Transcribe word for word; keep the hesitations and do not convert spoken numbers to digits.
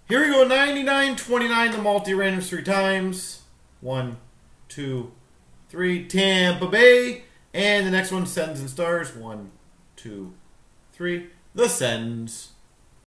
Here we go, ninety-nine twenty-nine, the multi-randoms three times. One, two, three, Tampa Bay. And the next one, Sends and Stars. One, two, three, the Sends.